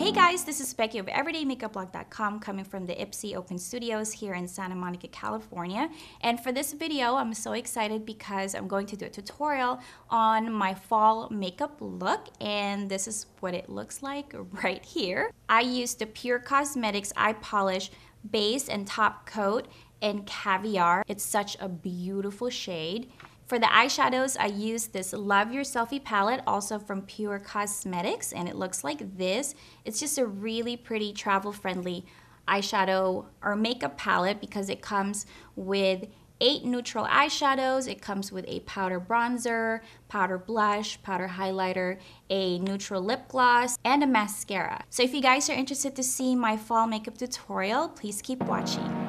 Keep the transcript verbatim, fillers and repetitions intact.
Hey guys, this is Becky of everyday makeup blog dot com coming from the Ipsy Open Studios here in Santa Monica, California. And for this video, I'm so excited because I'm going to do a tutorial on my fall makeup look, and this is what it looks like right here. I used the Pure Cosmetics Eye Polish base and top coat in Caviar. It's such a beautiful shade. For the eyeshadows, I used this Love Your Selfie palette, also from Pure Cosmetics, and it looks like this. It's just a really pretty travel-friendly eyeshadow or makeup palette because it comes with eight neutral eyeshadows. It comes with a powder bronzer, powder blush, powder highlighter, a neutral lip gloss, and a mascara. So if you guys are interested to see my fall makeup tutorial, please keep watching.